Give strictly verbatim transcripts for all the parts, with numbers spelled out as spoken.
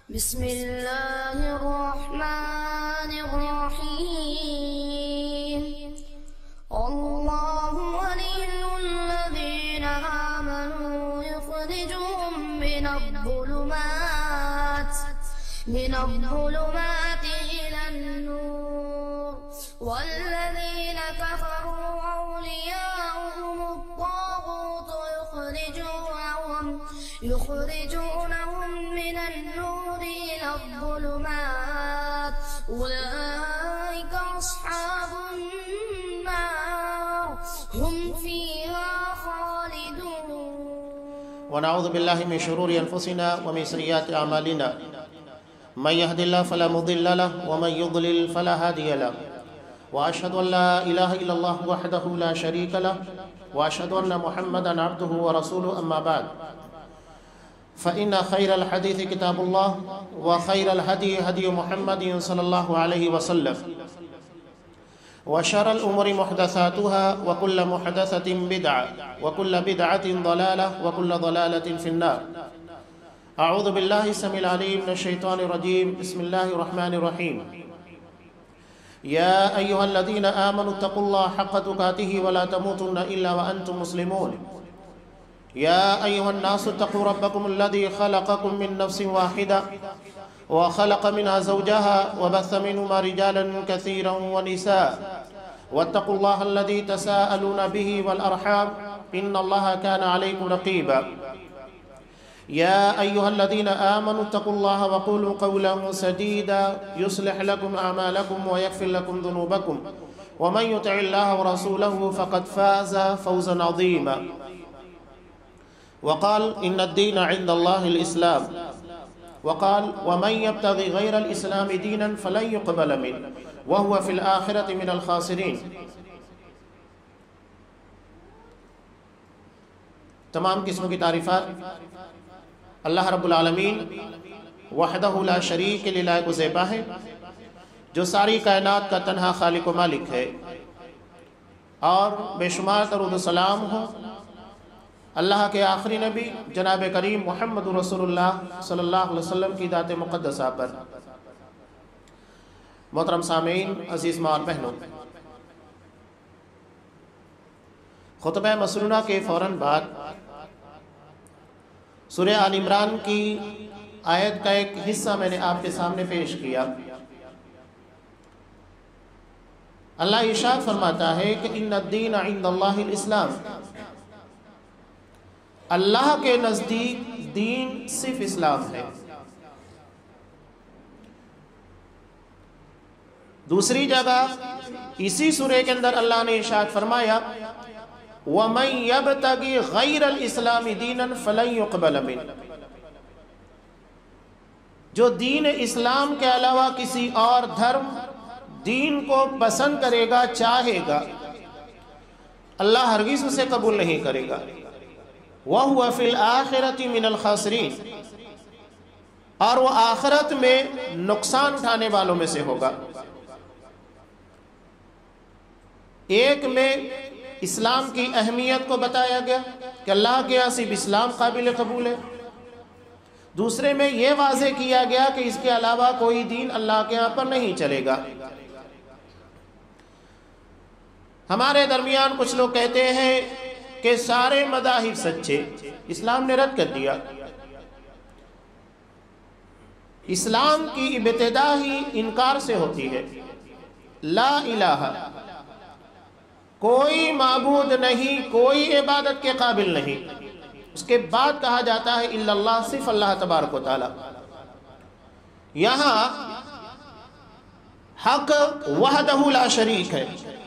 بسم الله الرحمن الرحيم. الله ولي الذين آمنوا يخرجهم من الظلمات من الظلمات إلى النور والذين كفروا أولياؤهم الطاغوت يخرجونهم يخرجونهم من النور إلى الظلمات أولئك أصحاب النار هم فيها خالدون. ونعوذ بالله من شرور أنفسنا ومن سيئات أعمالنا من يهد الله فلا مضل له ومن يضلل فلا هادي له وأشهد أن لا إله إلا الله وحده لا شريك له وأشهد أن محمدا عبده ورسوله أما بعد فإن خير الحديث كتاب الله وخير الهدي هدي محمد صلى الله عليه وسلم وشر الأمور محدثاتها وكل محدثة بدعة وكل بدعة ضلالة وكل ضلالة في النار. أعوذ بالله السميع العليم من الشيطان الرجيم. بسم الله الرحمن الرحيم. يا أيها الذين آمنوا اتقوا الله حق تقاته ولا تموتن إلا وأنتم مسلمون. يا أيها الناس اتقوا ربكم الذي خلقكم من نفس واحدة وخلق منها زوجها وبث منهما رجالا كثيرا ونساء واتقوا الله الذي تساءلون به والأرحام إن الله كان عليكم رقيبا. يا أيها الذين آمنوا اتقوا الله وقولوا قولا سديدا يصلح لكم أعمالكم ويغفر لكم ذنوبكم ومن يطع الله ورسوله فقد فاز فوزا عظيما. وقال إن الدين عند الله الإسلام وقال ومن يبتغي غير الإسلام دينا فلن يقبل منه وهو في الآخرة من الخاسرين. تمام قسم کی تعریفات اللہ رب العالمین وحدہ لا شریک کے لائق و زیبا ہے جو ساری کائنات کا تنہا خالق و مالک ہے، اور بے شمار درود و سلام ہو اللہ کے آخری نبی جناب کریم محمد رسول اللہ صلی اللہ علیہ وسلم کی ذات مقدسہ پر۔ محترم سامعین، عزیز ماں اور بہنوں، خطبہ مسنونہ کے فوراً بعد سورہ آل عمران کی آیت کا ایک حصہ میں نے آپ کے سامنے پیش کیا۔ اللہ ارشاد فرماتا ہے کہ ان الدین عند اللہ الاسلام، اللہ کے نزدیک دین صرف اسلام ہے۔ دوسری جگہ اسی سورہ کے اندر اللہ نے ارشاد فرمایا وَمَن يَبْتَغِ غَيْرَ الْإِسْلَامِ دِينًا فَلَن يُقْبَلَ مِنْهُ، جو دین اسلام کے علاوہ کسی اور دھرم دین کو پسند کرے گا، چاہے گا، اللہ ہرگز اسے قبول نہیں کرے گا۔ وَهُوَ فِي الْآخِرَةِ مِنَ الْخَاسِرِينَ، اور وہ آخرت میں نقصان اٹھانے والوں میں سے ہوگا۔ ایک میں اسلام کی اہمیت کو بتایا گیا کہ اللہ کے یہاں صرف اسلام قابل قبول ہے، دوسرے میں یہ واضح کیا گیا کہ اس کے علاوہ کوئی دین اللہ کے یہاں پر نہیں چلے گا۔ ہمارے درمیان کچھ لوگ کہتے ہیں کہ سارے مذاہب سچے، اسلام نے رد کر دیا۔ اسلام کی ابتدا ہی انکار سے ہوتی ہے، لا الہ، کوئی معبود نہیں، کوئی عبادت کے قابل نہیں۔ اس کے بعد کہا جاتا ہے الا اللہ، صرف اللہ تبارک و تعالی۔ یہاں حق وحدہ لا شریک ہے،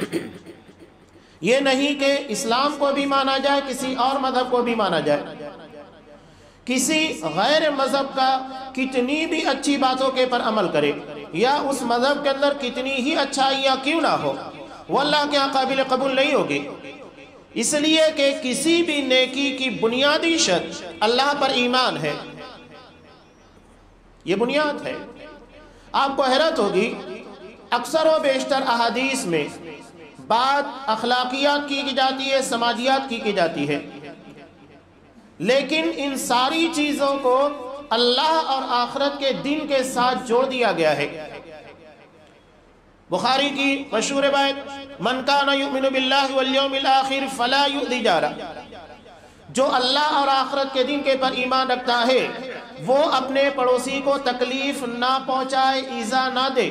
یہ نہیں کہ اسلام کو بھی مانا جائے، کسی اور مذہب کو بھی مانا جائے۔ کسی غیر مذہب کا کتنی بھی اچھی باتوں کے پر عمل کرے، یا اس مذہب کے اندر کتنی ہی اچھائیاں کیوں نہ ہو، وہ اللہ کے یہاں قابل قبول نہیں ہوگی، اس لیے کہ کسی بھی نیکی کی بنیادی شرط اللہ پر ایمان ہے، یہ بنیاد ہے۔ آپ کو حیرت ہوگی، اکثر و بیشتر احادیث میں بات اخلاقیات کی جاتی ہے، سماجیات کی کی جاتی ہے، لیکن ان ساری چیزوں کو اللہ اور آخرت کے دن کے ساتھ جوڑ دیا گیا ہے۔ بخاری کی مشہور روایت من کان یؤمن باللہ والیوم الآخر فلا یؤذی جارہ، جو اللہ اور آخرت کے دن کے پر ایمان رکھتا ہے وہ اپنے پڑوسی کو تکلیف نہ پہنچائے، ایذا نہ دے۔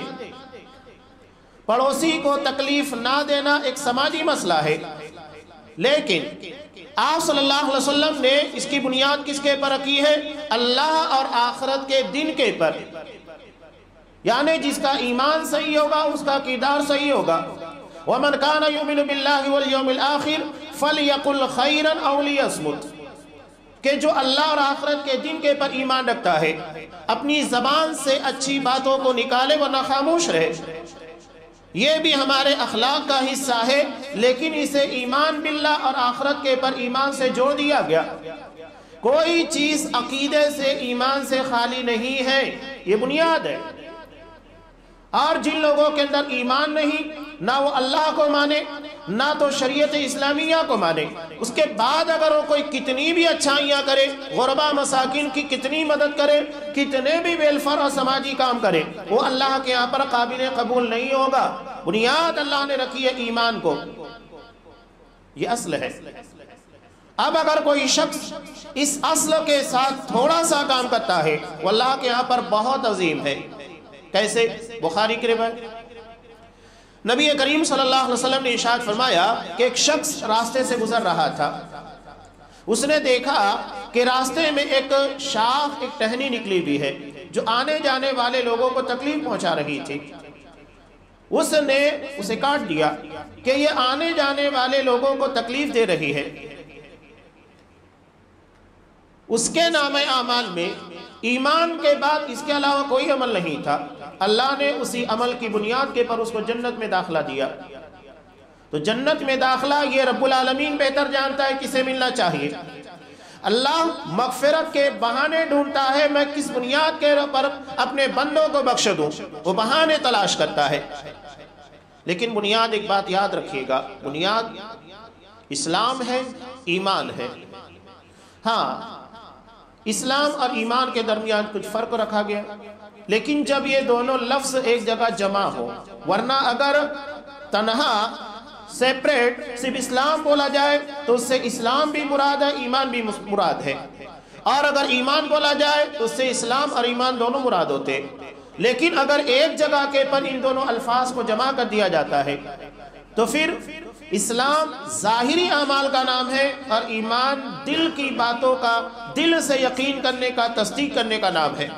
پڑوسی کو تکلیف نہ دینا ایک سماجی مسئلہ ہے، لیکن آپ صلی اللہ علیہ وسلم نے اس کی بنیاد کس کے پر رکھی ہے؟ اللہ اور آخرت کے دن کے پر، یعنی جس کا ایمان صحیح ہوگا اس کا کردار صحیح ہوگا۔ وَمَنْ كَانَ يُؤْمِنُ بِاللَّهِ وَالْيَوْمِ الْآخِرِ فَلْيَقُلْ خَيْرًا أَوْ لِيَصْمُتْ، کہ جو اللہ اور آخرت کے دن کے پر ایمان رکھتا ہے اپنی زبان سے اچھی باتوں کو نکالے ورنہ خاموش رہے۔ یہ بھی ہمارے اخلاق کا حصہ ہے، لیکن اسے ایمان باللہ اور آخرت کے پر ایمان سے جوڑ دیا گیا۔ کوئی چیز عقیدے سے ایمان سے خالی نہیں ہے، یہ بنیاد ہے۔ اور جن لوگوں کے اندر ایمان نہیں، نہ وہ اللہ کو مانے نہ تو شریعت اسلامیہ کو مانے، اس کے بعد اگر وہ کوئی کتنی بھی اچھائیاں کرے، غربا مساکین کی کتنی مدد کرے، کتنے بھی ویلفیئر اور سماجی کام کرے، وہ اللہ کے یہاں پر قابل قبول نہیں ہوگا۔ بنیاد اللہ نے رکھی ہے ایمان کو، یہ اصل ہے۔ اب اگر کوئی شخص اس اصل کے ساتھ تھوڑا سا کام کرتا ہے وہ اللہ کے یہاں پر بہت عظیم ہے۔ کیسے؟ بخاری کی روایت، نبی کریم صلی اللہ علیہ وسلم نے ارشاد فرمایا کہ ایک شخص راستے سے گزر رہا تھا، اس نے دیکھا کہ راستے میں ایک شاخ، ایک ٹہنی نکلی ہوئی ہے جو آنے جانے والے لوگوں کو تکلیف پہنچا رہی تھی۔ اس نے اسے کاٹ دیا کہ یہ آنے جانے والے لوگوں کو تکلیف دے رہی ہے۔ اس کے نام اعمال میں ایمان کے بعد اس کے علاوہ کوئی عمل نہیں تھا، اللہ نے اسی عمل کی بنیاد کے پر اس کو جنت میں داخلہ دیا۔ تو جنت میں داخلہ یہ رب العالمین بہتر جانتا ہے کسے ملنا چاہیے۔ اللہ مغفرت کے بہانے ڈھونڈتا ہے، میں کس بنیاد کے پر اپنے بندوں کو بخش دوں، وہ بہانے تلاش کرتا ہے۔ لیکن بنیاد ایک بات یاد رکھیے گا، بنیاد اسلام ہے، ایمان ہے۔ ہاں، اسلام اور ایمان کے درمیان کچھ فرق رکھا گیا، لیکن جب یہ دونوں لفظ ایک جگہ جمع ہو، ورنہ اگر تنہا سیپریٹ صرف اسلام بولا جائے تو اس سے اسلام بھی مراد ہے، ایمان بھی مراد ہے، اور اگر ایمان بولا جائے تو اس سے اسلام اور ایمان دونوں مراد ہوتے۔ لیکن اگر ایک جگہ کے پر ان دونوں الفاظ کو جمع کر دیا جاتا ہے تو پھر اسلام ظاہری اعمال کا نام ہے اور ایمان دل کی باتوں کا، دل سے یقین کرنے کا، تصدیق کرنے کا نام ہے۔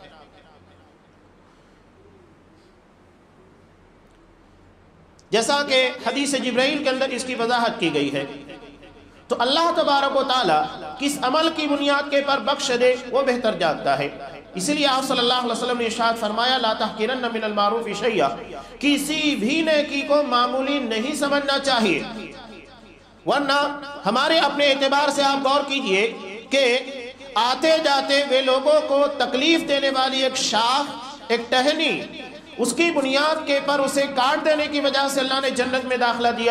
جیسا کہ حدیث جبرائیل کے اندر اس کی وضاحت کی گئی ہے، تو اللہ تبارک و تعالیٰ کس عمل کی بنیاد کے پر بخش دے وہ بہتر جانتا ہے۔ اسی لیے آپ صلی اللہ علیہ وسلم نے ارشاد فرمایا لا تحقرن من المعروف شیئا، کسی بھی نیکی کو معمولی نہیں سمجھنا چاہیے، ورنہ ہمارے اپنے اعتبار سے آپ غور کیجئے کہ آتے جاتے وہ لوگوں کو تکلیف دینے والی ایک شاخ، ایک ٹہنی، اس کی بنیاد کے پر اسے کاٹ دینے کی وجہ سے اللہ نے جنت میں داخلہ دیا۔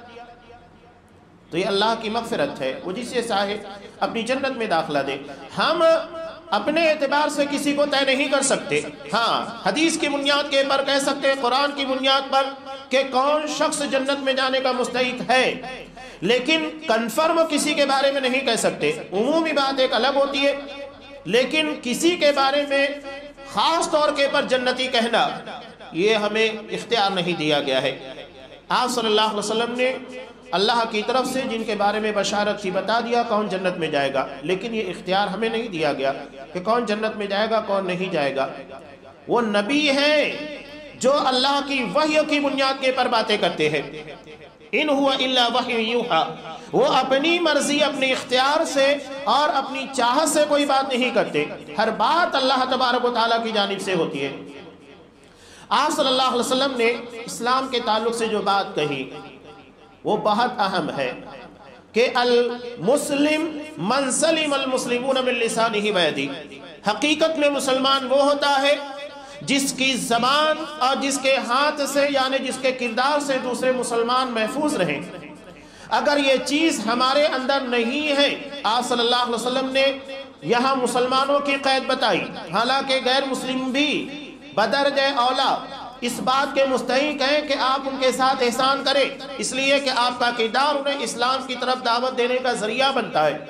تو یہ اللہ کی مغفرت ہے، وہ جسے چاہے اپنی جنت میں داخلہ دے۔ ہم اپنے اعتبار سے کسی کو طے نہیں کر سکتے، ہاں حدیث کی بنیاد کے پر کہہ سکتے ہیں، قرآن کی بنیاد پر کہ کون شخص جنت میں جانے کا مستحق ہے، لیکن کنفرم کسی کے بارے میں نہیں کہہ سکتے۔ عمومی بات ایک الگ ہوتی ہے، لیکن کسی کے بارے میں خاص طور کے پر جنتی کہنا یہ ہمیں اختیار نہیں دیا گیا ہے۔ آپ صلی اللہ علیہ وسلم نے اللہ کی طرف سے جن کے بارے میں بشارت تھی بتا دیا کون جنت میں جائے گا، لیکن یہ اختیار ہمیں نہیں دیا گیا کہ کون جنت میں جائے گا کون نہیں جائے گا۔ وہ نبی ہیں جو اللہ کی وحی کی بنیاد کے پر باتیں کرتے ہیں، ان ہوا الا وحی یوحا، وہ اپنی مرضی، اپنی اختیار سے اور اپنی چاہت سے کوئی بات نہیں کرتے، ہر بات اللہ تبارک و تعالیٰ کی جانب سے ہوتی ہے۔ آپ صلی اللہ علیہ وسلم نے اسلام کے تعلق سے جو بات کہی وہ بہت اہم ہے کہ المسلم من سلم المسلمون من لسانہ ویدہ، حقیقت میں مسلمان وہ ہوتا ہے جس کی زبان اور جس کے ہاتھ سے یعنی جس کے کردار سے دوسرے مسلمان محفوظ رہیں۔ اگر یہ چیز ہمارے اندر نہیں ہے، آپ صلی اللہ علیہ وسلم نے یہاں مسلمانوں کی قید بتائی، حالانکہ غیر مسلم بھی بدرجہ اولا اس بات کے مستحق ہیں کہ آپ ان کے ساتھ احسان کریں، اس لیے کہ آپ کا کردار انہیں اسلام کی طرف دعوت دینے کا ذریعہ بنتا ہے۔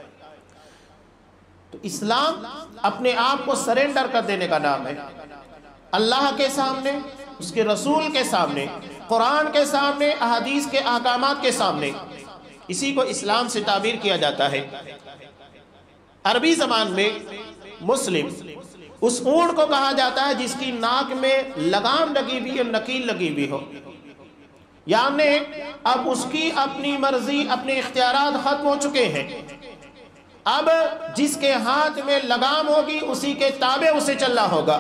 تو اسلام اپنے آپ کو سرنڈر کر دینے کا نام ہے، اللہ کے سامنے، اس کے رسول کے سامنے، قرآن کے سامنے، احادیث کے احکامات کے سامنے، اسی کو اسلام سے تعبیر کیا جاتا ہے۔ عربی زبان میں مسلم اس اونٹ کو کہا جاتا ہے جس کی ناک میں لگام لگی بھی اور نکیل لگی بھی ہو، یعنی اب اس کی اپنی مرضی، اپنے اختیارات ختم ہو چکے ہیں، اب جس کے ہاتھ میں لگام ہوگی اسی کے تابع اسے چلنا ہوگا۔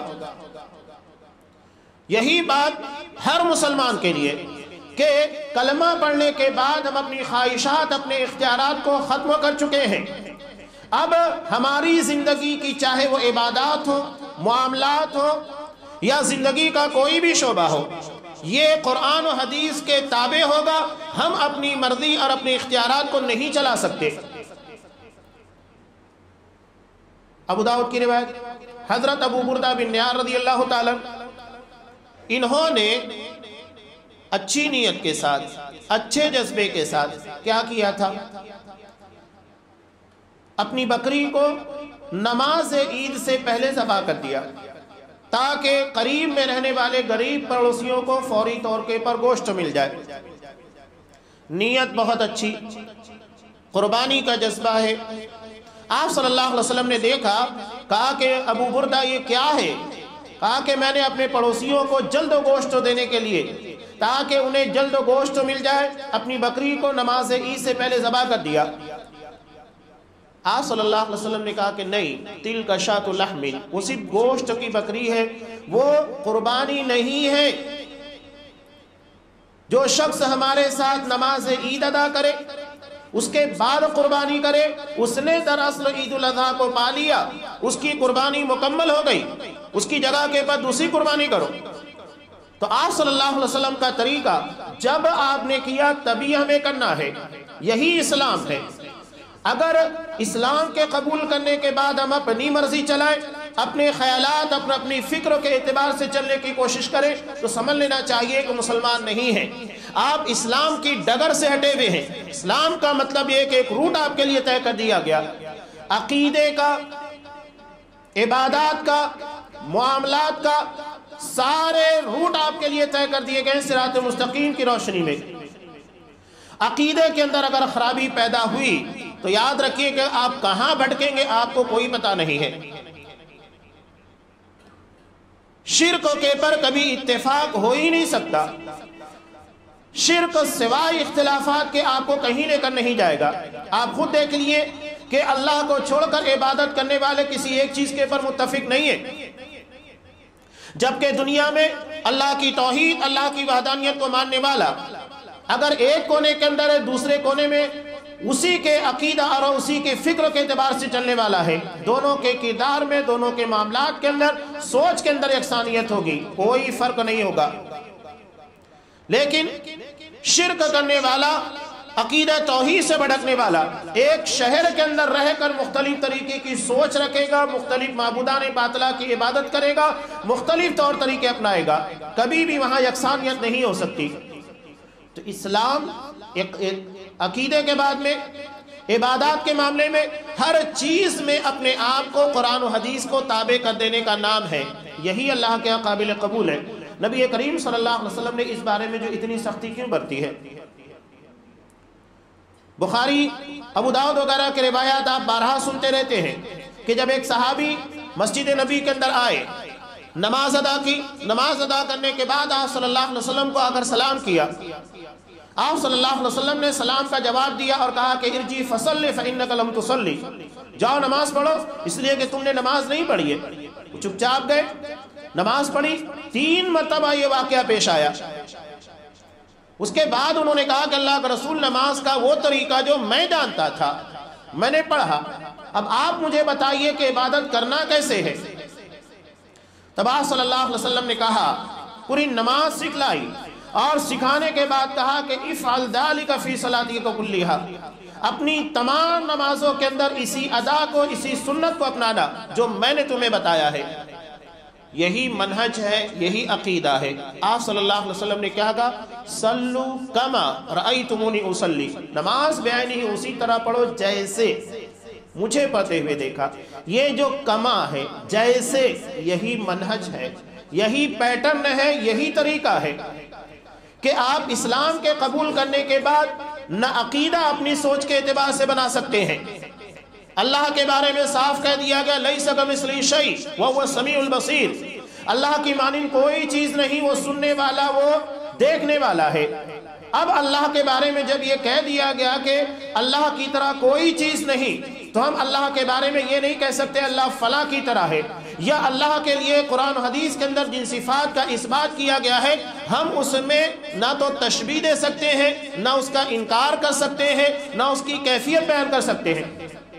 یہی بات ہر مسلمان کے لیے کہ کلمہ پڑھنے کے بعد ہم اپنی خواہشات، اپنے اختیارات کو ختم کر چکے ہیں، اب ہماری زندگی کی چاہے وہ عبادات ہو، معاملات ہو یا زندگی کا کوئی بھی شعبہ ہو، یہ قرآن و حدیث کے تابع ہوگا، ہم اپنی مرضی اور اپنے اختیارات کو نہیں چلا سکتے۔ ابو داؤد کی روایت، حضرت ابو بردہ بن نیار رضی اللہ تعالیٰ انہوں نے اچھی نیت کے ساتھ، اچھے جذبے کے ساتھ کیا کیا تھا؟ اپنی بکری کو نماز عید سے پہلے ذبح کر دیا تاکہ قریب میں رہنے والے غریب پڑوسیوں کو فوری طور کے پر گوشت مل جائے۔ نیت بہت اچھی، قربانی کا جذبہ ہے۔ آپ صلی اللہ علیہ وسلم نے دیکھا، کہا کہ ابو بردہ یہ کیا ہے؟ کہا کہ میں نے اپنے پڑوسیوں کو جلد و گوشت دینے کے لیے تاکہ انہیں جلد و گوشت مل جائے اپنی بکری کو نماز عید سے پہلے ذبح کر دیا۔ آپ صلی اللہ علیہ وسلم نے کہا کہ نہیں، تل کا شاۃ لحم، وہ صرف گوشت کی بکری ہے، وہ قربانی نہیں ہے۔ جو شخص ہمارے ساتھ نماز عید ادا کرے اس کے بعد قربانی کرے، اس نے دراصل عید الاضحیٰ کو پا لیا، اس کی قربانی مکمل ہو گئی، اس کی جگہ کے بعد دوسری قربانی کرو۔ تو آپ صلی اللہ علیہ وسلم کا طریقہ جب آپ نے کیا تبھی ہمیں کرنا ہے، یہی اسلام ہے۔ اگر اسلام کے قبول کرنے کے بعد ہم اپنی مرضی چلائیں، اپنے خیالات، اپنے اپنی فکر کے اعتبار سے چلنے کی کوشش کریں، تو سمجھ لینا چاہیے کہ مسلمان نہیں ہیں، آپ اسلام کی ڈگر سے ہٹے ہوئے ہیں۔ اسلام کا مطلب یہ کہ ایک روٹ آپ کے لیے طے کر دیا گیا، عقیدے کا، عبادات کا، معاملات کا، سارے روٹ آپ کے لیے طے کر دیے گئے صراط مستقیم کی روشنی میں۔ عقیدے کے اندر اگر خرابی پیدا ہوئی تو یاد رکھیے کہ آپ کہاں بھٹکیں گے آپ کو کوئی پتہ نہیں ہے۔ شرک کے پر کبھی اتفاق ہو ہی نہیں سکتا، شرک سوائے اختلافات کے آپ کو کہیں لے کر نہیں جائے گا۔ آپ خود دیکھ لیے کہ اللہ کو چھوڑ کر عبادت کرنے والے کسی ایک چیز کے پر متفق نہیں ہے، جبکہ دنیا میں اللہ کی توحید، اللہ کی وحدانیت کو ماننے والا اگر ایک کونے کے اندر ہے، دوسرے کونے میں اسی کے عقیدہ اور اسی کے فکر کے اعتبار سے چلنے والا ہے، دونوں کے کردار میں، دونوں کے معاملات کے اندر، سوچ کے اندر یکسانیت ہوگی، کوئی فرق نہیں ہوگا۔ لیکن شرک کرنے والا، عقیدہ توحید سے بھٹکنے والا، ایک شہر کے اندر رہ کر مختلف طریقے کی سوچ رکھے گا، مختلف معبودان باطلہ کی عبادت کرے گا، مختلف طور طریقے اپنائے گا، کبھی بھی وہاں یکسانیت نہیں ہو سکتی۔ تو اسلام ایک عقیدے کے بعد میں، عبادات کے معاملے میں، ہر چیز میں اپنے آپ کو قرآن و حدیث کو تابع کر دینے کا نام ہے، یہی اللہ کے قابل قبول ہے۔ نبی کریم صلی اللہ علیہ وسلم نے اس بارے میں جو اتنی سختی کیوں برتی ہے؟ بخاری، ابو داؤد وغیرہ کے روایات آپ بارہا سنتے رہتے ہیں کہ جب ایک صحابی مسجد نبی کے اندر آئے، نماز ادا کی، نماز ادا کرنے کے بعد آپ صلی اللہ علیہ وسلم کو آ کر سلام کیا، آپ صلی اللہ علیہ وسلم نے سلام کا جواب دیا اور کہا کہ ارجی فصلی فإنک لم تصلی، جاؤ نماز پڑھو اس لیے کہ تم نے نماز نہیں پڑھی ہے۔ وہ چپ چاپ گئے، نماز پڑھی، تین مرتبہ یہ واقعہ پیش آیا۔ اس کے بعد انہوں نے کہا کہ اللہ کا رسول، نماز کا وہ طریقہ جو میں جانتا تھا میں نے پڑھا، اب آپ مجھے بتائیے کہ عبادت کرنا کیسے ہے۔ تب آپ صلی اللہ علیہ وسلم نے کہا، پوری نماز سکھلائی اور سکھانے کے بعد کہا کہ افعل ذلک فی صلاتک کلھا، اپنی تمام نمازوں کے اندر اسی ادا کو، اسی سنت کو اپنانا جو میں نے تمہیں بتایا ہے، یہی منہج ہے، یہی عقیدہ ہے۔ آپ صلی اللہ علیہ وسلم نے کیا کہا؟ صلو کما رأیتمونی اصلی، نماز بعینہ اسی طرح پڑھو جیسے مجھے پڑھتے ہوئے دیکھا۔ یہ جو کما ہے، جیسے، یہی منہج ہے، یہی پیٹرن ہے، یہی طریقہ ہے کہ آپ اسلام کے قبول کرنے کے بعد نہ عقیدہ اپنی سوچ کے اعتبار سے بنا سکتے ہیں۔ اللہ کے بارے میں صاف کہہ دیا گیا لیس کمثلہ شیء وہو السمیع البصیر، اللہ کی مانند کوئی چیز نہیں، وہ سننے والا، وہ دیکھنے والا ہے۔ اب اللہ کے بارے میں جب یہ کہہ دیا گیا کہ اللہ کی طرح کوئی چیز نہیں، تو ہم اللہ کے بارے میں یہ نہیں کہہ سکتے اللہ فلاں کی طرح ہے، یا اللہ کے لیے قرآن و حدیث کے اندر جن صفات کا اثبات کیا گیا ہے ہم اس میں نہ تو تشبیہ دے سکتے ہیں، نہ اس کا انکار کر سکتے ہیں، نہ اس کی کیفیت بیان کر سکتے ہیں۔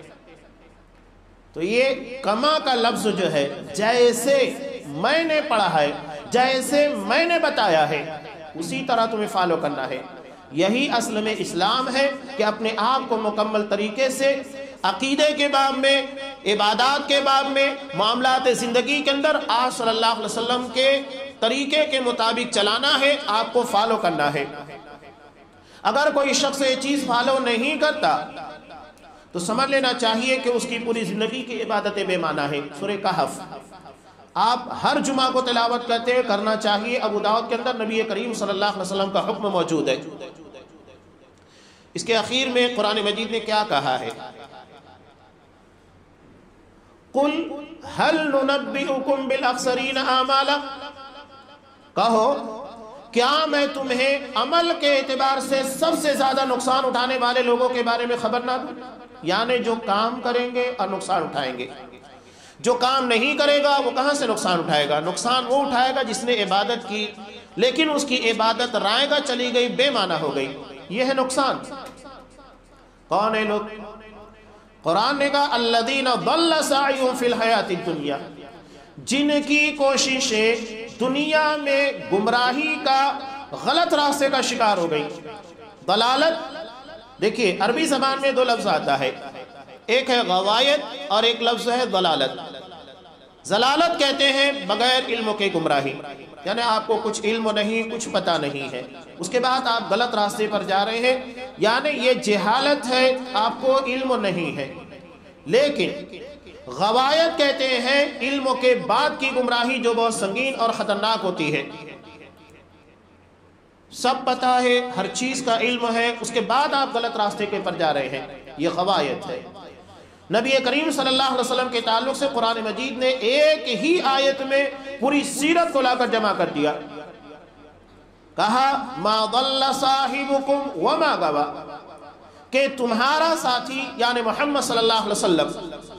تو یہ کما کا لفظ جو ہے، جیسے میں نے پڑھا ہے، جیسے میں نے بتایا ہے، اسی طرح تمہیں فالو کرنا ہے۔ یہی اصل میں اسلام ہے کہ اپنے آپ کو مکمل طریقے سے عقیدے کے باب میں، عبادات کے باب میں، معاملات زندگی کے اندر آپ صلی اللہ علیہ وسلم کے طریقے کے مطابق چلانا ہے، آپ کو فالو کرنا ہے۔ اگر کوئی شخص یہ چیز فالو نہیں کرتا تو سمجھ لینا چاہیے کہ اس کی پوری زندگی کی عبادتیں بے معنی ہے۔ سورہ کہف آپ ہر جمعہ کو تلاوت کرتے ہیں، کرنا چاہیے۔ ابو داؤد کے اندر نبی کریم صلی اللہ علیہ وسلم کا حکم موجود ہے۔ اس کے اخیر میں قرآن مجید نے کیا کہا ہے؟ قُلْ هَلْ نُنَبِّئُكُمْ بِالْأَخْسَرِينَ أَعْمَالًا، کہو کیا میں تمہیں عمل کے اعتبار سے سب سے زیادہ نقصان اٹھانے والے لوگوں کے بارے میں خبر نہ دوں؟ یعنی جو کام کریں گے اور نقصان اٹھائیں گے، جو کام نہیں کرے گا وہ کہاں سے نقصان اٹھائے گا؟ نقصان وہ اٹھائے گا جس نے عبادت کی لیکن اس کی عبادت رائے گا چلی گئی، بے معنی ہو گئی، یہ ہے نقصان۔ کون ہے لوگ؟ قرآن نے کہا الذین ضل سعیہم فی الحیاۃ الدنیا، جن کی کوششیں دنیا میں گمراہی کا، غلط راستے کا شکار ہو گئی۔ ضلالت، دیکھیے عربی زبان میں دو لفظ آتا ہے، ایک ہے غوایت اور ایک لفظ ہے ضلالت۔ ضلالت کہتے ہیں بغیر علم کے گمراہی، یعنی آپ کو کچھ علم نہیں، کچھ پتہ نہیں ہے، اس کے بعد آپ غلط راستے پر جا رہے ہیں، یعنی یہ جہالت ہے، آپ کو علم نہیں ہے۔ لیکن غوایت کہتے ہیں علم کے بعد کی گمراہی جو بہت سنگین اور خطرناک ہوتی ہے۔ سب پتہ ہے، ہر چیز کا علم ہے، اس کے بعد آپ غلط راستے کے پر جا رہے ہیں، یہ غوایت ہے۔ نبی کریم صلی اللہ علیہ وسلم کے تعلق سے قرآن مجید نے ایک ہی آیت میں پوری سیرت کو لا کر جمع کر دیا، کہا ما ضل صاحبکم وما غوا، کہ تمہارا ساتھی یعنی محمد صلی اللہ علیہ وسلم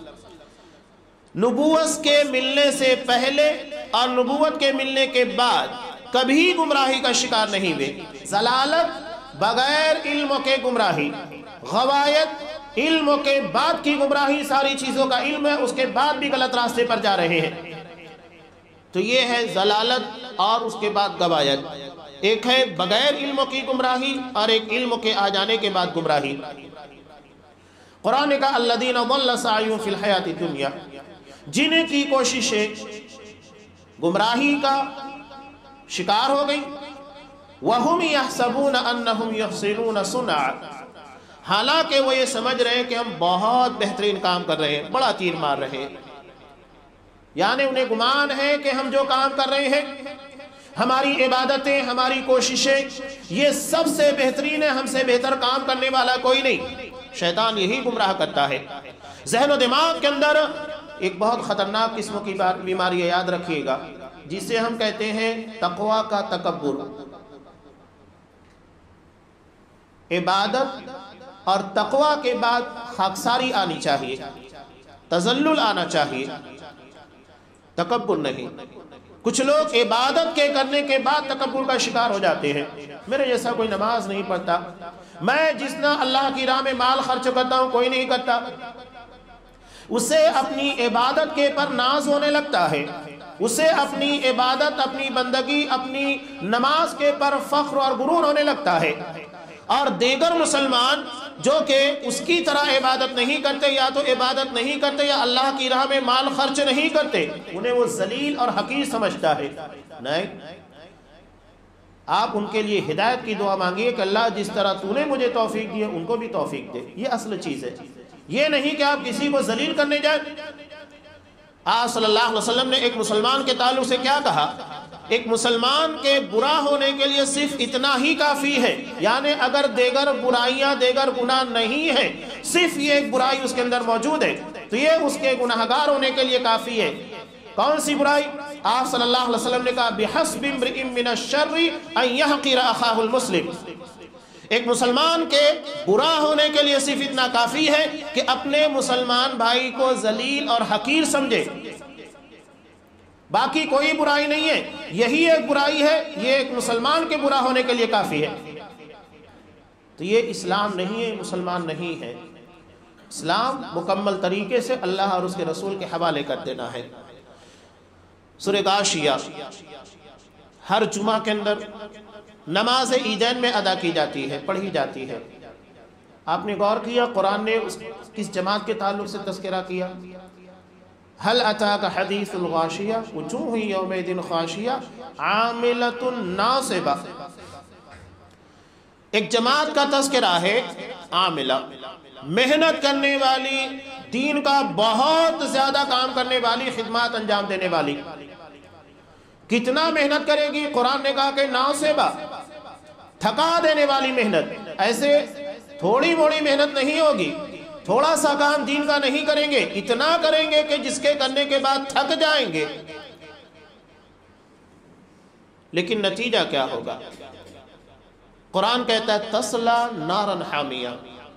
نبوت کے ملنے سے پہلے اور نبوت کے ملنے کے بعد کبھی گمراہی کا شکار نہیں ہوئے۔ ضلالت بغیر علم کے گمراہی، غوایت علم کے بعد کی گمراہی، ساری چیزوں کا علم ہے اس کے بعد بھی غلط راستے پر جا رہے ہیں، تو یہ ہے ضلالت اور اس کے بعد غوایت۔ ایک ہے بغیر علم کی گمراہی اور ایک علم کے آ جانے کے بعد گمراہی۔ قرآن کا الذین ضل سعیہم فی الحیاۃ الدنیا، جن کی کوششیں گمراہی کا شکار ہو گئی، وَهُمْ يَحْسَبُونَ أَنَّهُمْ يُحْسِنُونَ صُنْعًا، حالانکہ وہ یہ سمجھ رہے ہیں کہ ہم بہت بہترین کام کر رہے ہیں، بڑا تیر مار رہے ہیں، یعنی انہیں گمان ہے کہ ہم جو کام کر رہے ہیں، ہماری عبادتیں، ہماری کوششیں، یہ سب سے بہترین ہے، ہم سے بہتر کام کرنے والا کوئی نہیں۔ شیطان یہی گمراہ کرتا ہے۔ ذہن و دماغ کے اندر ایک بہت خطرناک قسم کی بیماری ہے، یاد رکھیے گا، جسے ہم کہتے ہیں تقوی کا تکبر۔ عبادت اور تقوی کے بعد خاکساری آنی چاہیے، تذلل آنا چاہیے، تکبر نہیں۔ کچھ لوگ عبادت کے کرنے کے بعد تکبر کا شکار ہو جاتے ہیں، میرے جیسا کوئی نماز نہیں پڑھتا، میں جتنا اللہ کی راہ میں مال خرچ کرتا ہوں کوئی نہیں کرتا، اسے اپنی عبادت کے پر ناز ہونے لگتا ہے، اسے اپنی عبادت، اپنی بندگی، اپنی نماز کے پر فخر اور غرور ہونے لگتا ہے، اور دیگر مسلمان جو کہ اس کی طرح عبادت نہیں کرتے، یا تو عبادت نہیں کرتے یا اللہ کی راہ میں مال خرچ نہیں کرتے، انہیں وہ ذلیل اور حقیر سمجھتا ہے۔ نہیں، آپ ان کے لیے ہدایت کی دعا مانگیے کہ اللہ جس طرح تو نے مجھے توفیق دی ہے ان کو بھی توفیق دے۔ یہ اصل چیز ہے، یہ نہیں کہ آپ کسی کو ذلیل کرنے جائیں۔ آپ صلی اللہ علیہ وسلم نے ایک مسلمان کے تعلق سے کیا کہا؟ ایک مسلمان کے برا ہونے کے لیے صرف اتنا ہی کافی ہے، یعنی اگر دیگر برائیاں دیگر گناہ نہیں ہیں، صرف یہ ایک برائی اس کے اندر موجود ہے تو یہ اس کے گناہگار ہونے کے لیے کافی ہے۔ کون سی برائی؟ آپ صلی اللہ علیہ وسلم نے کہا بِحَسْبِ امْرِئٍ مِّنَ الشَّرِّ أَن يَحْقِرَ أَخَاهُ الْمُسْلِمِ، ایک مسلمان کے برا ہونے کے لیے صرف اتنا کافی ہے کہ اپنے مسلمان بھائی کو ذلیل اور حقیر سمجھے، باقی کوئی برائی نہیں ہے، یہی ایک برائی ہے، یہ ایک مسلمان کے برا ہونے کے لیے کافی ہے۔ تو یہ اسلام نہیں ہے، مسلمان نہیں ہے۔ اسلام مکمل طریقے سے اللہ اور اس کے رسول کے حوالے کر دینا ہے۔ سورہ غاشیہ ہر جمعہ کے اندر نماز عیدین میں ادا کی جاتی ہے، پڑھی جاتی ہے۔ آپ نے غور کیا قرآن نے اس کس جماعت کے تعلق سے تذکرہ کیا؟ هل اتاک حدیث الغاشیہ وجوہ یومئذ خاشیہ عاملۃ ناصبہ، ایک جماعت کا تذکرہ ہے عاملہ، محنت کرنے والی، دین کا بہت زیادہ کام کرنے والی، خدمات انجام دینے والی۔ کتنا محنت کرے گی؟ قرآن نے کہا کہ ناصبہ، تھکا دینے والی محنت۔ ایسے تھوڑی موڑی محنت نہیں ہوگی، تھوڑا سا کام دین کا نہیں کریں گے، اتنا کریں گے کہ جس کے کرنے کے بعد تھک جائیں گے۔ لیکن نتیجہ کیا ہوگا؟ قرآن کہتا ہے تسلا نارن حامیہ،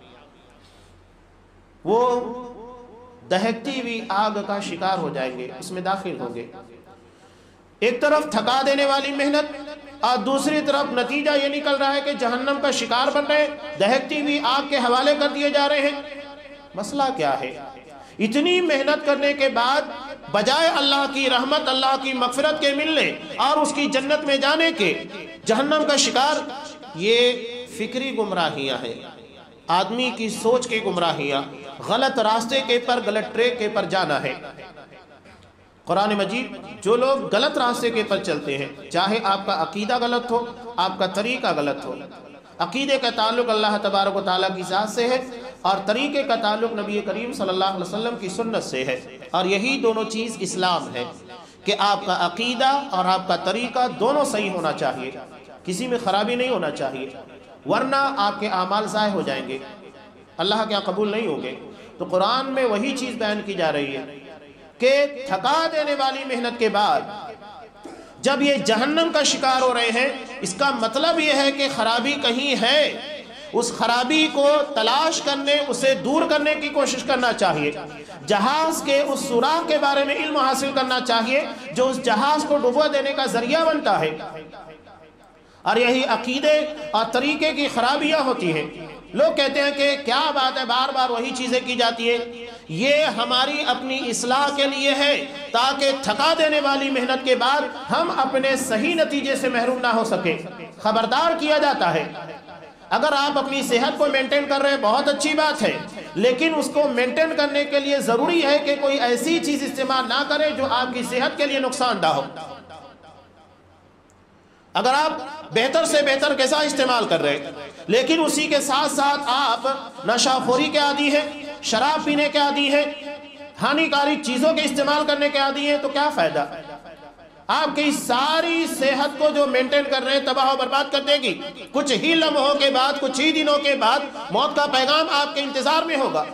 وہ دہکتی ہوئی آگ کا شکار ہو جائیں گے، اس میں داخل ہوں گے۔ ایک طرف تھکا دینے والی محنت اور دوسری طرف نتیجہ یہ نکل رہا ہے کہ جہنم کا شکار بن رہے ہیں، دہکتی ہوئی آگ کے حوالے کر دیے جا رہے ہیں۔ مسئلہ کیا ہے؟ اتنی محنت کرنے کے بعد بجائے اللہ کی رحمت، اللہ کی مغفرت کے ملنے اور اس کی جنت میں جانے کے جہنم کا شکار۔ یہ فکری گمراہیاں ہیں، آدمی کی سوچ کی گمراہیاں، غلط راستے کے پر، غلط ٹریک کے پر جانا ہے۔ قرآن مجید جو لوگ غلط راستے کے پر چلتے ہیں، چاہے آپ کا عقیدہ غلط ہو، آپ کا طریقہ غلط ہو، عقیدے کا تعلق اللہ تبارک و تعالیٰ کی ذات سے ہے اور طریقے کا تعلق نبی کریم صلی اللہ علیہ وسلم کی سنت سے ہے، اور یہی دونوں چیز اسلام ہے کہ آپ کا عقیدہ اور آپ کا طریقہ دونوں صحیح ہونا چاہیے، کسی میں خرابی نہیں ہونا چاہیے، ورنہ آپ کے اعمال ضائع ہو جائیں گے، اللہ کے قبول نہیں ہوں گے۔ تو قرآن میں وہی چیز بیان کی جا رہی ہے کہ تھکا دینے والی محنت کے بعد جب یہ جہنم کا شکار ہو رہے ہیں، اس کا مطلب یہ ہے کہ خرابی کہیں ہے، اس خرابی کو تلاش کرنے، اسے دور کرنے کی کوشش کرنا چاہیے، جہاز کے اس سوراخ کے بارے میں علم حاصل کرنا چاہیے جو اس جہاز کو ڈبو دینے کا ذریعہ بنتا ہے، اور یہی عقیدے اور طریقے کی خرابیاں ہوتی ہیں۔ لوگ کہتے ہیں کہ کیا بات ہے، بار بار وہی چیزیں کی جاتی ہیں۔ یہ ہماری اپنی اصلاح کے لیے ہے تاکہ تھکا دینے والی محنت کے بعد ہم اپنے صحیح نتیجے سے محروم نہ ہو سکے۔ خبردار کیا جاتا ہے، اگر آپ اپنی صحت کو مینٹین کر رہے ہیں بہت اچھی بات ہے، لیکن اس کو مینٹین کرنے کے لیے ضروری ہے کہ کوئی ایسی چیز استعمال نہ کرے جو آپ کی صحت کے لیے نقصان دہ ہو۔ اگر آپ بہتر سے بہتر غذا استعمال کر رہے ہیں لیکن اسی کے ساتھ ساتھ آپ نشہ خوری کے عادی ہیں، شراب پینے کے عادی ہیں، ہانیکاری چیزوں کے استعمال کرنے کے عادی ہیں، تو کیا فائدہ؟ آپ کی ساری صحت کو جو مینٹین کر رہے ہیں تباہ و برباد کر دے گی۔ کچھ ہی لمحوں کے بعد، کچھ ہی دنوں کے بعد موت کا پیغام آپ کے انتظار میں ہوگا۔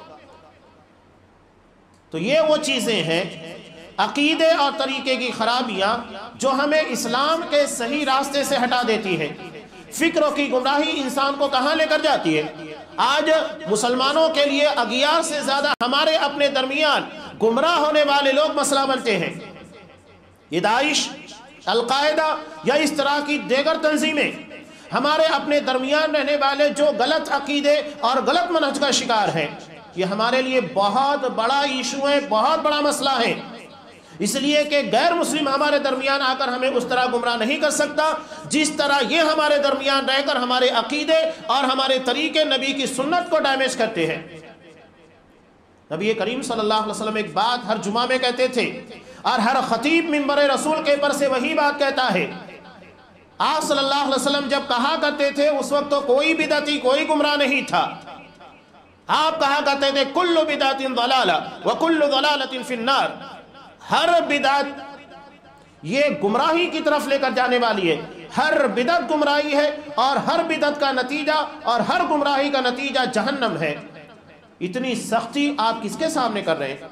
تو یہ وہ چیزیں ہیں، عقیدے اور طریقے کی خرابیاں جو ہمیں اسلام کے صحیح راستے سے ہٹا دیتی ہیں۔ فکروں کی گمراہی انسان کو کہاں لے کر جاتی ہے؟ آج مسلمانوں کے لیے اغیار سے زیادہ ہمارے اپنے درمیان گمراہ ہونے والے لوگ مسئلہ بنتے ہیں۔ یہ داعش، القاعدہ یا اس طرح کی دیگر تنظیمیں ہمارے اپنے درمیان رہنے والے جو غلط عقیدے اور غلط منہج کا شکار ہیں، یہ ہمارے لیے بہت بڑا ایشو ہے، بہت بڑا مسئلہ ہے۔ اس لیے کہ غیر مسلم ہمارے درمیان آ کر ہمیں اس طرح گمراہ نہیں کر سکتا جس طرح یہ ہمارے درمیان رہ کر ہمارے عقیدے اور ہمارے طریقے نبی کی سنت کو ڈیمیج کرتے ہیں۔ نبی کریم صلی اللہ علیہ وسلم ایک بات ہر جمعہ میں کہتے تھے اور ہر خطیب منبر رسول کے پر سے وہی بات کہتا ہے۔ آپ صلی اللہ علیہ وسلم جب کہا کرتے تھے اس وقت تو کوئی بدعتی کوئی گمراہ نہیں تھا۔ آپ کہا کرتے تھے کل بدعت ضلالہ وکل ضلالۃ فی النار، ہر بدعت یہ گمراہی کی طرف لے کر جانے والی ہے، ہر بدعت گمراہی ہے اور ہر بدعت کا نتیجہ اور ہر گمراہی کا نتیجہ جہنم ہے۔ اتنی سختی آپ کس کے سامنے کر رہے ہیں؟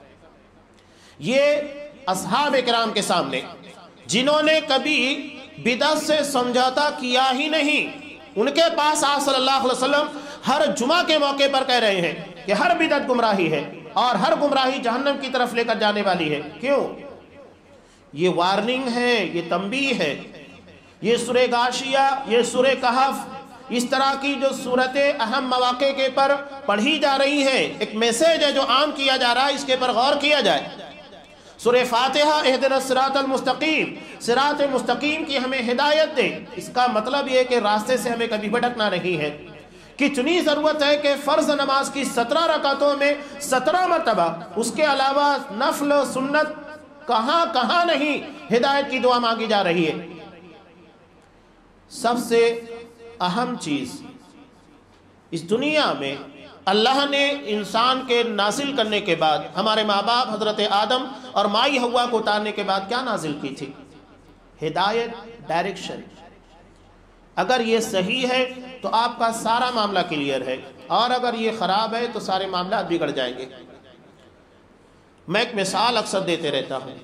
یہ اصحاب کرام کے سامنے، جنہوں نے کبھی بدعت سے سمجھوتا کیا ہی نہیں، ان کے پاس آپ صلی اللہ علیہ وسلم ہر جمعہ کے موقع پر کہہ رہے ہیں کہ ہر بدعت گمراہی ہے اور ہر گمراہی جہنم کی طرف لے کر جانے والی ہے۔ کیوں؟ یہ وارننگ ہے، یہ تنبیہ ہے۔ یہ سورہ غاشیہ، یہ سورہ کہف، اس طرح کی جو صورتیں اہم مواقع کے پر پڑھی جا رہی ہیں، ایک میسیج ہے جو عام کیا جا رہا ہے، اس کے پر غور کیا جائے۔ سورہ فاتحہ اہدنا الصراط المستقیم، صراط مستقیم کی ہمیں ہدایت دے، اس کا مطلب یہ کہ راستے سے ہمیں کبھی بھٹکنا نہیں ہے۔ کتنی ضرورت ہے کہ فرض نماز کی سترہ رکعتوں میں سترہ مرتبہ، اس کے علاوہ نفل و سنت کہاں کہاں نہیں ہدایت کی دعا مانگی جا رہی ہے۔ سب سے اہم چیز اس دنیا میں اللہ نے انسان کے نازل کرنے کے بعد، ہمارے ماں باپ حضرت آدم اور مائی حوا کو اتارنے کے بعد کیا نازل کی تھی؟ ہدایت، ڈائریکشن۔ اگر یہ صحیح ہے تو آپ کا سارا معاملہ کلیئر ہے، اور اگر یہ خراب ہے تو سارے معاملات بگڑ جائیں گے۔ میں ایک مثال اکثر دیتے رہتا ہوں۔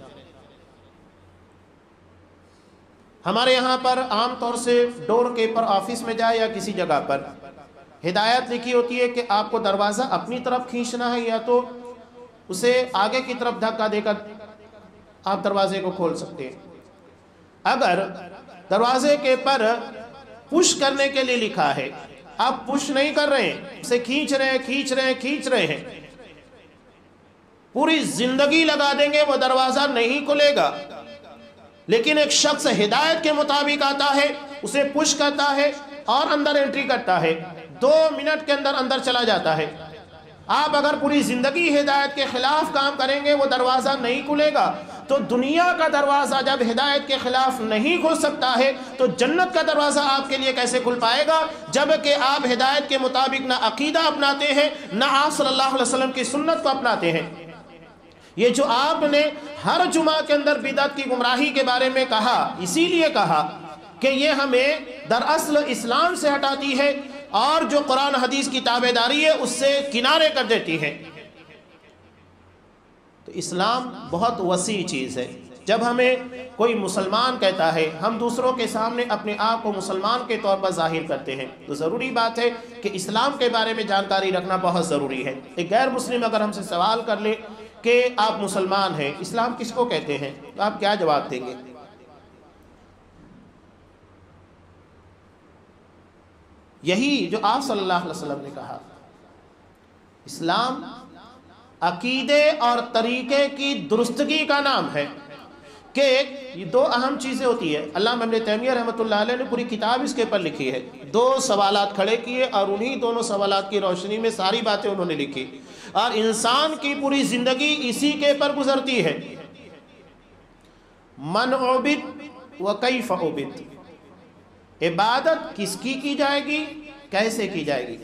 ہمارے یہاں پر عام طور سے ڈور کے پر آفس میں جائے یا کسی جگہ پر ہدایت لکھی ہوتی ہے کہ آپ کو دروازہ اپنی طرف کھینچنا ہے یا تو اسے آگے کی طرف دھکا دے کر آپ دروازے کو کھول سکتے ہیں۔ اگر دروازے کے پر پش کرنے کے لیے لکھا ہے، آپ پش نہیں کر رہے ہیں، اسے کھینچ رہے ہیں کھینچ رہے ہیں کھینچ رہے ہیں، پوری زندگی لگا دیں گے وہ دروازہ نہیں کھلے گا۔ لیکن ایک شخص ہدایت کے مطابق آتا ہے، اسے پش کرتا ہے اور اندر انٹری کرتا ہے، دو منٹ کے اندر اندر چلا جاتا ہے۔ آپ اگر پوری زندگی ہدایت کے خلاف کام کریں گے وہ دروازہ نہیں کھلے گا۔ تو دنیا کا دروازہ جب ہدایت کے خلاف نہیں کھل سکتا ہے تو جنت کا دروازہ آپ کے لیے کیسے کھل پائے گا، جبکہ آپ ہدایت کے مطابق نہ عقیدہ اپناتے ہیں نہ آپ صلی اللہ علیہ وسلم کی سنت کو اپناتے ہیں۔ یہ جو آپ نے ہر جمعہ کے اندر بدعت کی گمراہی کے بارے میں کہا، اسی لیے کہا کہ یہ ہمیں دراصل اسلام سے ہٹاتی ہے اور جو قرآن حدیث کی تابعداری ہے اس سے کنارے کر دیتی ہے۔ تو اسلام بہت وسیع چیز ہے۔ جب ہمیں کوئی مسلمان کہتا ہے، ہم دوسروں کے سامنے اپنے آپ کو مسلمان کے طور پر ظاہر کرتے ہیں، تو ضروری بات ہے کہ اسلام کے بارے میں جانکاری رکھنا بہت ضروری ہے۔ ایک غیر مسلم اگر ہم سے سوال کر لے کہ آپ مسلمان ہیں، اسلام کس کو کہتے ہیں، تو آپ کیا جواب دیں گے؟ یہی جو آپ صلی اللہ علیہ وسلم نے کہا، اسلام عقیدے اور طریقے کی درستگی کا نام ہے کہ یہ دو اہم چیزیں ہوتی ہے۔ علامہ ابن تیمیہ رحمۃ اللہ علیہ نے پوری کتاب اس کے پر لکھی ہے، دو سوالات کھڑے کیے اور انہی دونوں سوالات کی روشنی میں ساری باتیں انہوں نے لکھی، اور انسان کی پوری زندگی اسی کے پر گزرتی ہے۔ من عبد و کیف عبد، عبادت کس کی کی جائے گی، کیسے کی جائے گی۔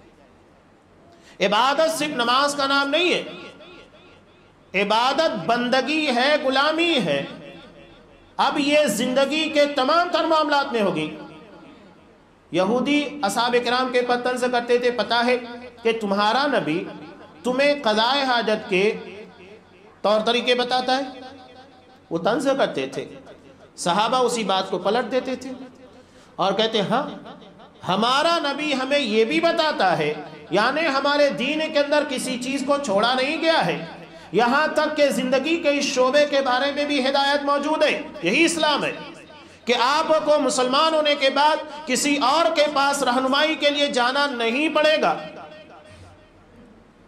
عبادت صرف نماز کا نام نہیں ہے، عبادت بندگی ہے، غلامی ہے۔ اب یہ زندگی کے تمام تر معاملات میں ہوگی۔ یہودی اصحاب کرام کے پر طنز کرتے تھے، پتہ ہے کہ تمہارا نبی تمہیں قضاء حاجت کے طور طریقے بتاتا ہے، وہ طنز کرتے تھے۔ صحابہ اسی بات کو پلٹ دیتے تھے اور کہتے ہاں ہمارا نبی ہمیں یہ بھی بتاتا ہے، یعنی ہمارے دین کے اندر کسی چیز کو چھوڑا نہیں گیا ہے، یہاں تک کہ زندگی کے اس شعبے کے بارے میں بھی ہدایت موجود ہے۔ یہی اسلام ہے کہ آپ کو مسلمان ہونے کے بعد کسی اور کے پاس رہنمائی کے لیے جانا نہیں پڑے گا۔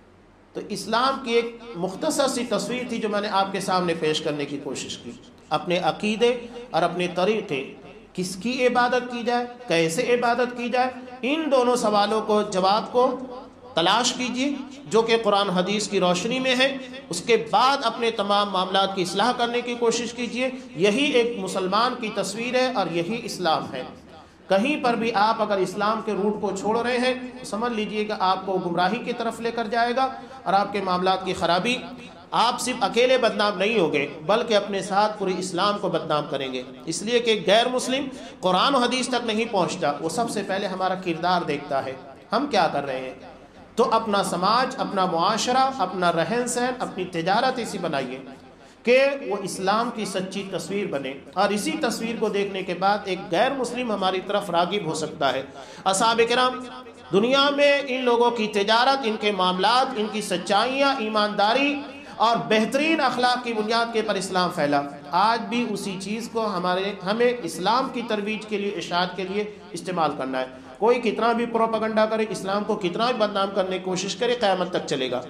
تو اسلام کی ایک مختصر سی تصویر تھی جو میں نے آپ کے سامنے پیش کرنے کی کوشش کی. اپنے عقیدے اور اپنے طریقے، کس کی عبادت کی جائے، کیسے عبادت کی جائے، ان دونوں سوالوں کو جواب کو تلاش کیجیے جو کہ قرآن حدیث کی روشنی میں ہے. اس کے بعد اپنے تمام معاملات کی اصلاح کرنے کی کوشش کیجیے. یہی ایک مسلمان کی تصویر ہے اور یہی اسلام ہے. کہیں پر بھی آپ اگر اسلام کے روٹ کو چھوڑ رہے ہیں تو سمجھ لیجئے کہ آپ کو گمراہی کی طرف لے کر جائے گا اور آپ کے معاملات کی خرابی. آپ صرف اکیلے بدنام نہیں ہوگے بلکہ اپنے ساتھ پورے اسلام کو بدنام کریں گے. اس لیے کہ غیر مسلم قرآن و حدیث تک نہیں پہنچتا، وہ سب سے پہلے ہمارا کردار دیکھتا ہے، ہم کیا کر رہے ہیں. تو اپنا سماج، اپنا معاشرہ، اپنا رہن سہن، اپنی تجارت ایسی بنائیے کہ وہ اسلام کی سچی تصویر بنے، اور اسی تصویر کو دیکھنے کے بعد ایک غیر مسلم ہماری طرف راغب ہو سکتا ہے. اصحاب کرام، دنیا میں ان لوگوں کی تجارت، ان کے معاملات، ان کی سچائیاں، ایمانداری اور بہترین اخلاق کی بنیاد کے پر اسلام پھیلا. آج بھی اسی چیز کو ہمارے ہمیں اسلام کی ترویج کے لیے، اشاعت کے لیے استعمال کرنا ہے. کوئی کتنا بھی پروپیگنڈا کرے، اسلام کو کتنا بھی بدنام کرنے کی کوشش کرے، قیامت تک چلے گا.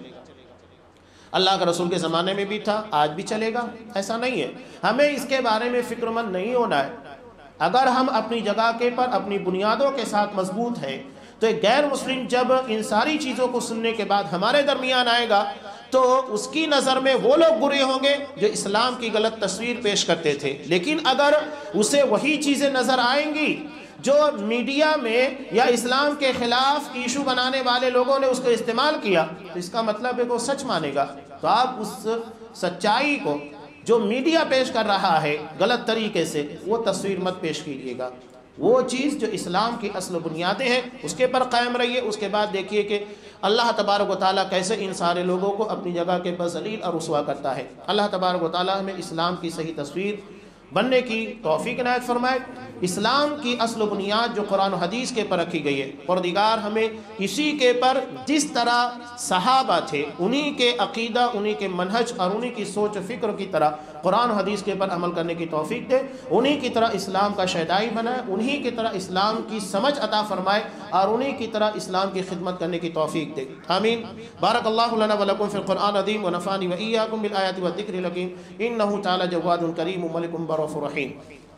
اللہ کے رسول کے زمانے میں بھی تھا، آج بھی چلے گا، ایسا نہیں ہے. ہمیں اس کے بارے میں فکر مند نہیں ہونا ہے. اگر ہم اپنی جگہ کے پر اپنی بنیادوں کے ساتھ مضبوط ہیں تو ایک غیر مسلم جب ان ساری چیزوں کو سننے کے بعد ہمارے درمیان آئے گا تو اس کی نظر میں وہ لوگ برے ہوں گے جو اسلام کی غلط تصویر پیش کرتے تھے. لیکن اگر اسے وہی چیزیں نظر آئیں گی جو میڈیا میں یا اسلام کے خلاف ایشو بنانے والے لوگوں نے اس کو استعمال کیا، تو اس کا مطلب ہے کہ وہ سچ مانے گا. تو آپ اس سچائی کو جو میڈیا پیش کر رہا ہے غلط طریقے سے، وہ تصویر مت پیش کیجیے گا. وہ چیز جو اسلام کی اصل و بنیادیں ہیں اس کے پر قائم رہیے. اس کے بعد دیکھیے کہ اللہ تبارک و تعالیٰ کیسے ان سارے لوگوں کو اپنی جگہ کے پر ذلیل اور رسوا کرتا ہے. اللہ تبارک و تعالیٰ ہمیں اسلام کی صحیح تصویر بننے کی توفیق عنایت فرمائے. اسلام کی اصل و بنیاد جو قرآن و حدیث کے پر رکھی گئی ہے، پروردگار ہمیں اسی کے پر جس طرح صحابہ تھے انہی کے عقیدہ، انہی کے منہج اور انہی کی سوچ و فکر کی طرح قرآن و حدیث کے پر عمل کرنے کی توفیق دے. انہی کی طرح اسلام کا شیدائی بنائے، انہی کی طرح اسلام کی سمجھ عطا فرمائے اور انہی کی طرح اسلام کی خدمت کرنے کی توفیق دے. آمین. بارک اللہ لنا ولکم فی القرآن العظیم ونفعنی وإیاکم بالآیات والذکر الحکیم. انہ تعالی جواد کریم ملک برؤوف رحیم.